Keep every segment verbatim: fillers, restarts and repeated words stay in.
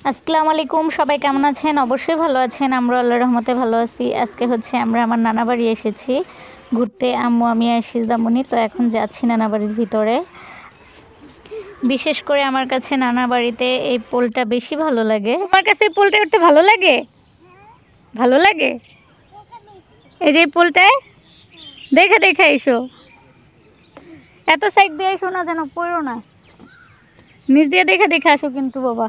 আসসালামু আলাইকুম, সবাই কেমন আছেন? অবশ্যই ভালো আছেন। আমরা আল্লাহর রহমতে ভালো আছি। আজকে হচ্ছে আমরা আমার নানা বাড়ি এসেছি ঘুরতে, আম্মু, আমি আর সিজদামণি। তো এখন যাচ্ছি নানা বাড়ির ভিতরে। বিশেষ করে আমার কাছে নানা বাড়িতে এই পোলটা বেশি ভালো লাগে। আমার কাছে এই পোলটা উঠতে ভালো লাগে, ভালো লাগে। এই যে এই পোলটায় দেখে দেখে এসো, এত সাইড দিয়ে এসো না যেন পড়ো না, নিচ দিয়ে দেখে দেখে আসো কিন্তু বাবা।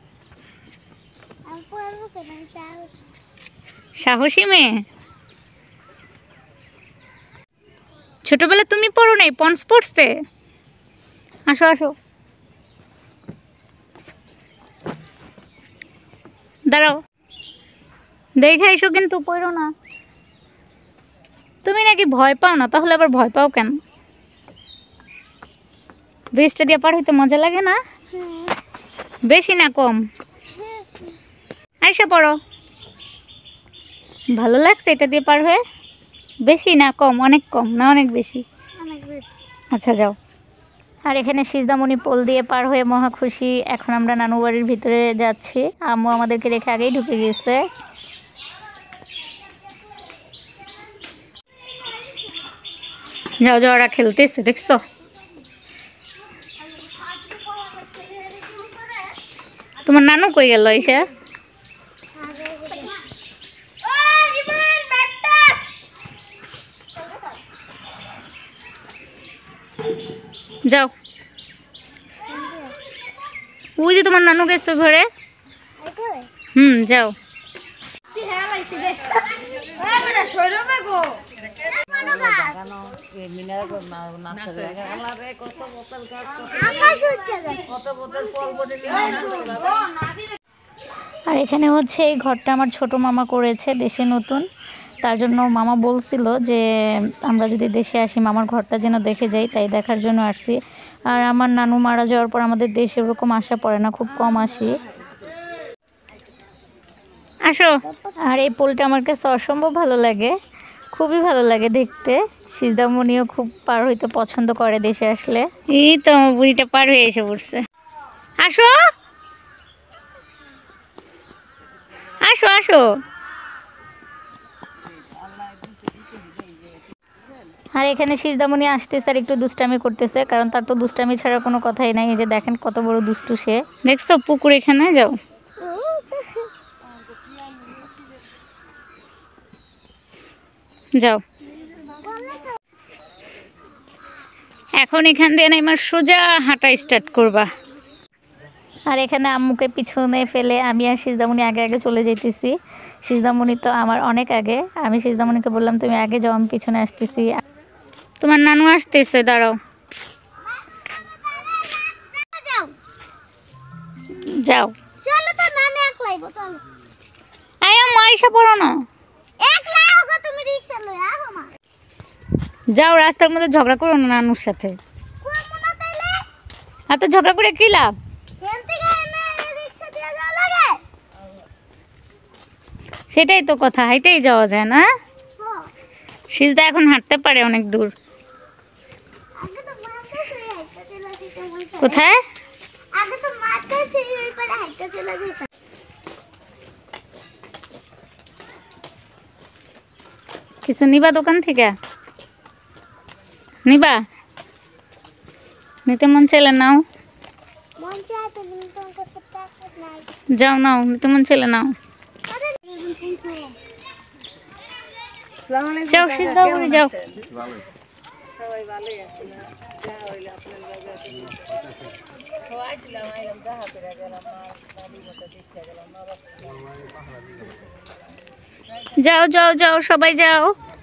সাহসী মেয়ে। ছোটবেলা তুমি পড়ো নাই পন্স পড়তে? আসো আসো, দাঁড়াও, দেখে এসো কিন্তু পড়ো না। তুমি নাকি ভয় পাও না, তাহলে আবার ভয় পাও কেন? ব্রিজটা দিয়ে পার হইতে মজা লাগে না? বেশি না কম? আইসা পড়ো। ভালো লাগছে এটা দিয়ে পার হয়ে? বেশি না কম? অনেক কম না অনেক বেশি? অনেক বেশি। আচ্ছা যাও। আর এখানে সিজদামণি পোল দিয়ে পার হয়ে মহা খুশি। এখন আমরা নানু বাড়ির ভিতরে যাচ্ছি। আম্মু আমাদেরকে রেখে আগেই ঢুকে গেছে। যাও যাও, ওরা খেলতেছে দেখছো? তোমার নানু কই গেল? এসে যাও। ওই যে তোমার নানু গেছে ঘরে। হুম যাও। আর এখানে হচ্ছে এই ঘরটা আমার ছোট মামা করেছে দেশে নতুন। তার জন্য মামা বলছিল যে আমরা যদি দেশে আসি মামার ঘরটা যেন দেখে যাই, তাই দেখার জন্য আসছি। আর আমার নানু মারা যাওয়ার পর আমাদের দেশে ওরকম আসা পড়ে না, খুব কম আসি। আসো। আর এই পোলটা আমার কাছে অসম্ভব ভালো লাগে, খুবই ভালো লাগে দেখতে। সিজদামণিও খুব পার হইতে পছন্দ করে দেশে আসলে। এই তো বুড়িটা পার হয়ে এসে পড়ছে। আসো আসো আসো। আর এখানে সিজদামণি আসতেছে আর একটু দুষ্টামি করতেছে, কারণ তার তো দুষ্টামি ছাড়া কোনো কথাই নাই। এই যে দেখেন কত বড় দুষ্টু সে। দেখছো পুকুর এখানে? যাও যাও। এখন এখান দিয়ে না আমার সোজা হাঁটা স্টার্ট করবা। আর এখানে আম্মুকে পিছনে ফেলে আমি আর সিজদামণি আগে আগে চলে যেতেছি। সিজদামণি তো আমার অনেক আগে। আমি সিজদামণিকে বললাম তুমি আগে যাও, আমি পিছনে আসতেছি। তোমার নানু আসতেছে, দাঁড়াও। যাও চলো তো, নানি একলাই চলো। আয় আম্মু, আইসা পড়ো না। একলাই হোগো, তুমি রিকশা লই আহো মা। যাও, রাস্তার মধ্যে ঝগড়া করো না নানুর সাথে। কোন মনে তাইলে? আর তো ঝগড়া করে কি লাভ? খেলতে গেলে না রিকশা দিয়ে যাওয়া লাগে। সেটাই তো কথা, হাইটেই যাওয়া যায় না? সিজদা এখন হাঁটতে পারে অনেক দূর। আগে তো মাথা সেই হাইটা চলে যেতে বলতো। কোথায়? আগে তো মাথা সেই ওই পারে হাইটা চলে যেত। কিছু নিবা দোকান থেকে? নিবা? নিতে মন চাইলে নাও। মন চায় তো, কিন্তু আমার কাছে টাকা নাই। যাও নাও, নিতে মন চাইলে নাও। যাও সিজদামণি যাও। সবাই ভালোই আছে না? যা হইলো আপনার লগে আইছিলাম, আইলাম দেখা করে গেলাম, দাদির মতো দেখতে গেলাম। যাও যাও যাও, সবাই যাও।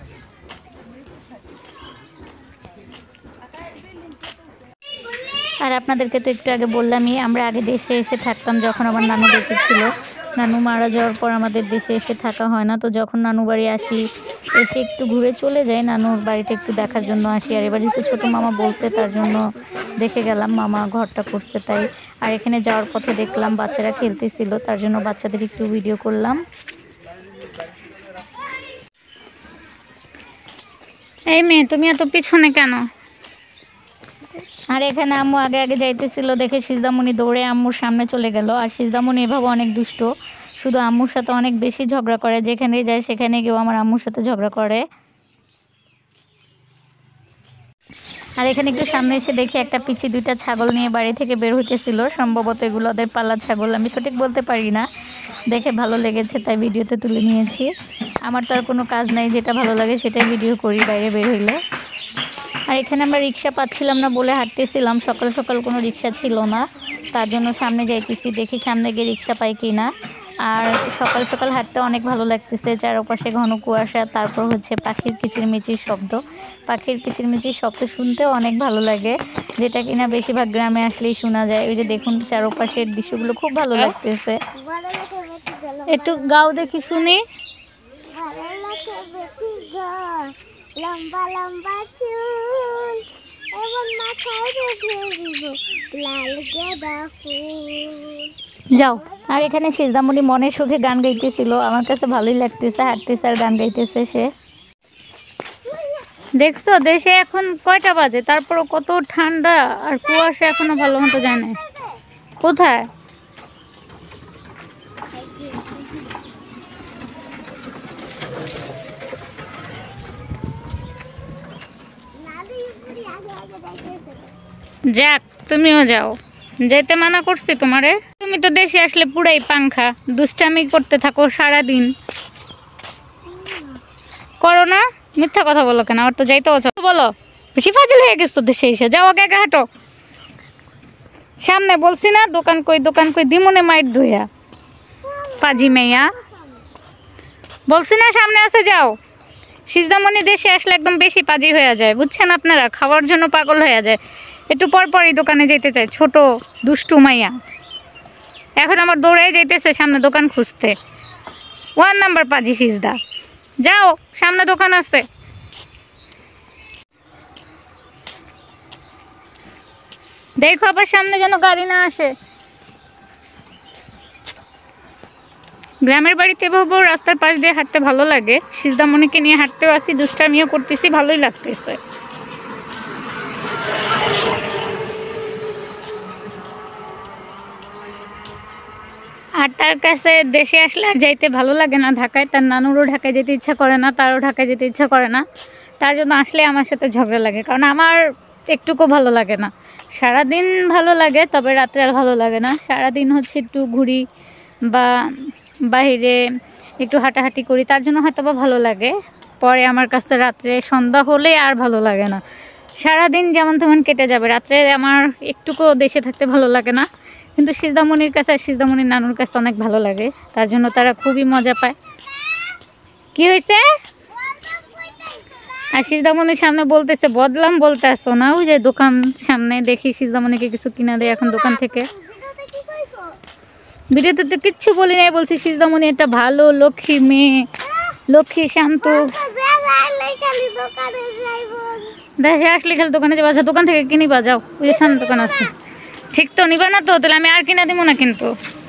আর আপনাদেরকে তো একটু আগে বললামই, আমরা আগে দেশে এসে থাকতাম যখন আমার নানু বেঁচে ছিল। নানু মারা যাওয়ার পর আমাদের দেশে এসে থাকা হয় না। তো যখন নানু বাড়ি আসি, এসে একটু ঘুরে চলে যাই, নানুর বাড়িটা একটু দেখার জন্য আসি। আর এবার যেহেতু ছোটো মামা বলতে, তার জন্য দেখে গেলাম, মামা ঘরটা করছে তাই। আর এখানে যাওয়ার পথে দেখলাম বাচ্চারা খেলতেছিল, তার জন্য বাচ্চাদের একটু ভিডিও করলাম। এই মেয়ে, তুমি এত পিছনে কেন? আর এখানে আম্মু আগে আগে যাইতেছিল দেখে সিজদামণি দৌড়ে আম্মুর সামনে চলে গেল। আর সিজদামণি এভাবে অনেক দুষ্ট, শুধু আম্মুর সাথে অনেক বেশি ঝগড়া করে, যেখানে যায় সেখানে গিয়েও আমার আম্মুর সাথে ঝগড়া করে। আর এখানে একটু সামনে এসে দেখি একটা পিচ্চি দুইটা ছাগল নিয়ে বাড়ি থেকে বের হইতেছিল, সম্ভবত এগুলো ওদের পালা ছাগল, আমি সঠিক বলতে পারি না। দেখে ভালো লেগেছে তাই ভিডিওতে তুলে নিয়েছি। আমার তো আর কোনো কাজ নাই, যেটা ভালো লাগে সেটাই ভিডিও করি বাইরে বের হইলে। আর এখানে আমরা রিক্সা পাচ্ছিলাম না বলে হাঁটতেছিলাম, সকাল সকাল কোনো রিক্সা ছিল না, তার জন্য সামনে যাইতেছি, দেখি সামনে গিয়ে রিক্সা পাই কি না। আর সকাল সকাল হাঁটতে অনেক ভালো লাগতেছে, চারপাশে ঘন কুয়াশা, তারপর হচ্ছে পাখির কিচিরমিচির শব্দ। পাখির কিচিরমিচির শব্দ শুনতেও অনেক ভালো লাগে, যেটা কিনা বেশিরভাগ গ্রামে আসলেই শোনা যায়। ওই যে দেখুন চারপাশের দৃশ্যগুলো খুব ভালো লাগতেছে। বড় লোকে বেটি গেল, একটু গাও দেখি শুনি। বড় লোকে বেটি গো, লম্বা লম্বা চুল, এবং মাথায় বেঁধে দিব লাল গেঁদা ফুল। যাও। আর এখানে সিজদামণি মনের সুখে গান গাইতেছিল, আমার কাছে ভালোই লাগতেছে, হাঁটতেছে আর গান গাইতেছে সে। দেখছো দেশে এখন কয়টা বাজে, তারপরও কত ঠান্ডা আর কুয়াশা এখনো ভালো মতো যায় না। কোথায়? নাদি উপরে আগে আগে দেখেছে। যাক, তুমিও যাও, যেতে মানা করছি তোমারে? তুমি তো দেশে আসলে পুরাই পাংখা, দুষ্টামি করতে থাকো সারাদিন। করো না, মিথ্যা কথা বলো কেন? আর তো যাইতে বলো, বেশি ফাজিল হয়ে গেছো দেশে এসে। যাও আগে আগে হাঁটো। সামনে বলছি না দোকান কই, দোকান কই দিমনে মাইট ধুইয়া পাজি মেয়া, বলছি না সামনে আছে, যাও। সিজদামণি দেশে আসলে একদম বেশি পাজি হয়ে যায়, বুঝছেন আপনারা, খাওয়ার জন্য পাগল হয়ে যায়, একটু পর পরই দোকানে যেতে চায়, ছোট দুষ্টু মাইয়া। এখন আমার দৌড়াই যাইতেছে সামনে দোকান খুঁজতে, ওয়ান নাম্বার পাজি সিজদা। যাও, সামনে দোকান আছে। দেখো আবার সামনে যেন গাড়ি না আসে। গ্রামের বাড়িতে এভাবে রাস্তার পাশ দিয়ে হাঁটতে ভালো লাগে, সিজদামণিকে নিয়ে হাঁটতেও আসি, দুষ্টামিও করতেছি, ভালোই লাগতেছে। আর তার কাছে দেশে আসলে আর যাইতে ভালো লাগে না ঢাকায়, তার নানুরও ঢাকায় যেতে ইচ্ছা করে না, তারও ঢাকায় যেতে ইচ্ছা করে না, তার জন্য আসলে আমার সাথে ঝগড়া লাগে, কারণ আমার একটুকু ভালো লাগে না। সারাদিন ভালো লাগে, তবে রাত্রে আর ভালো লাগে না। সারাদিন হচ্ছে একটু ঘুরি বা বাইরে একটু হাঁটাহাঁটি করি, তার জন্য হয়তো বা ভালো লাগে। পরে আমার কাছে রাত্রে সন্ধ্যা হলে আর ভালো লাগে না, সারাদিন যেমন তেমন কেটে যাবে, রাত্রে আমার একটুকু দেশে থাকতে ভালো লাগে না। কিন্তু সিজদামণির কাছে আর সিজদামণির নানুর কাছে অনেক ভালো লাগে, তার জন্য তারা খুবই মজা পায়। কি হয়েছে? আর সিজদামণির সামনে বলতেছে বদলাম বলতে আসো না, ওই যে দোকান সামনে দেখি সিজদামণিকে কিছু কিনা দেয় এখন দোকান থেকে। ভিডিওতে কি কইছো? ভিডিওতে তো কিচ্ছু বলি নাই, বলছি সিজদামণি একটা ভালো লক্ষ্মী মেয়ে, লক্ষ্মী শান্ত। তো বেলা খালি দোকানে যাইবো। দেশে আসলে খালি দোকানে যাবো, আচ্ছা দোকান থেকে কিনিবা, যাও, ওই যে সামনে দোকান আছে। ঠিক তো নিবা না তো? তাহলে আমি আর কিনা দিব না কিন্তু।